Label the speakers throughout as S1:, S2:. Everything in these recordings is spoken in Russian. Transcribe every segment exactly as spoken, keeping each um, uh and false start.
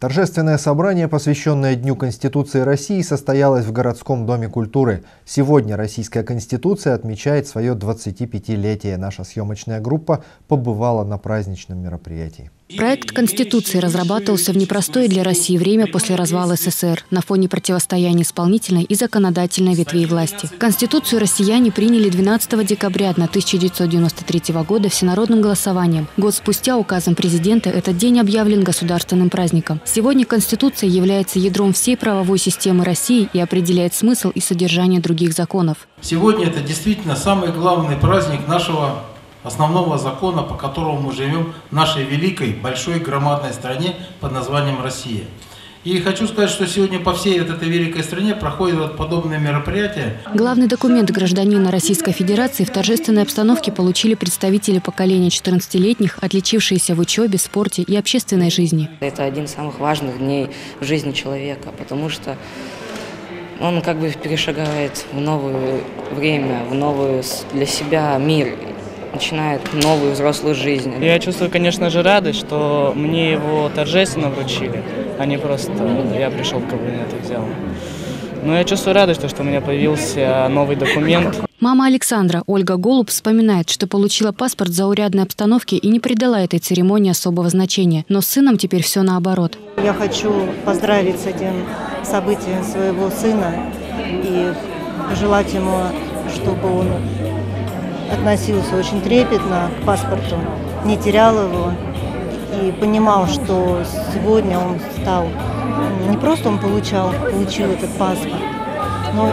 S1: Торжественное собрание, посвященное Дню Конституции России, состоялось в городском доме культуры. Сегодня Российская Конституция отмечает свое двадцатипятилетие. Наша съемочная группа побывала на праздничном мероприятии.
S2: Проект Конституции разрабатывался в непростое для России время после развала СССР на фоне противостояния исполнительной и законодательной ветвей власти. Конституцию россияне приняли двенадцатого декабря тысяча девятьсот девяносто третьего года всенародным голосованием. Год спустя указом президента этот день объявлен государственным праздником. Сегодня Конституция является ядром всей правовой системы России и определяет смысл и содержание других законов.
S3: Сегодня это действительно самый главный праздник нашего основного закона, по которому мы живем в нашей великой, большой, громадной стране под названием Россия. И хочу сказать, что сегодня по всей вот этой великой стране проходят вот подобные мероприятия.
S2: Главный документ гражданина Российской Федерации в торжественной обстановке получили представители поколения четырнадцатилетних, отличившиеся в учебе, спорте и общественной жизни.
S4: Это один из самых важных дней в жизни человека, потому что он как бы перешагивает в новое время, в новый для себя мир. Начинает новую взрослую жизнь.
S5: Я чувствую, конечно же, радость, что мне его торжественно вручили, а не просто я пришел в кабинет и взял. Но я чувствую радость, что у меня появился новый документ.
S2: Мама Александра, Ольга Голуб, вспоминает, что получила паспорт в заурядной обстановке и не придала этой церемонии особого значения. Но с сыном теперь все наоборот.
S6: Я хочу поздравить с этим событием своего сына и пожелать ему, чтобы он относился очень трепетно к паспорту, не терял его и понимал, что сегодня он стал, не просто он получал, получил этот паспорт, но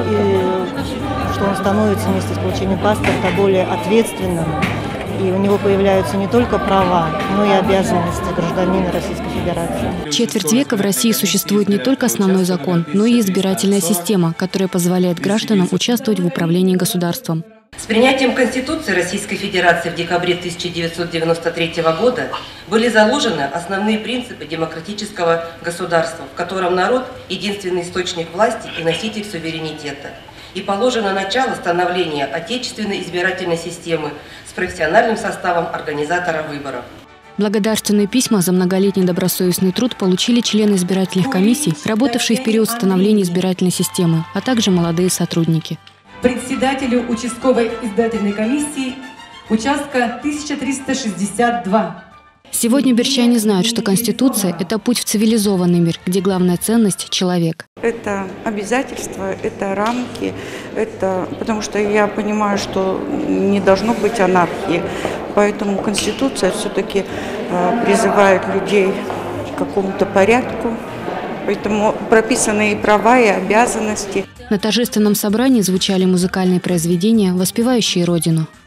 S6: и что он становится вместе с получением паспорта более ответственным, и у него появляются не только права, но и обязанности гражданина Российской Федерации.
S2: Четверть века в России существует не только основной закон, но и избирательная система, которая позволяет гражданам участвовать в управлении государством.
S7: С принятием Конституции Российской Федерации в декабре тысяча девятьсот девяносто третьего года были заложены основные принципы демократического государства, в котором народ – единственный источник власти и носитель суверенитета. И положено начало становления отечественной избирательной системы с профессиональным составом организатора выборов.
S2: Благодарственные письма за многолетний добросовестный труд получили члены избирательных комиссий, работавшие в период становления избирательной системы, а также молодые сотрудники.
S8: Председателю участковой избирательной комиссии участка тысяча триста шестьдесят два.
S2: Сегодня бирчане знают, что Конституция – это путь в цивилизованный мир, где главная ценность – человек.
S9: Это обязательства, это рамки, это потому что я понимаю, что не должно быть анархии. Поэтому Конституция все-таки призывает людей к какому-то порядку. Поэтому прописаны и права, и обязанности.
S2: На торжественном собрании звучали музыкальные произведения, воспевающие Родину.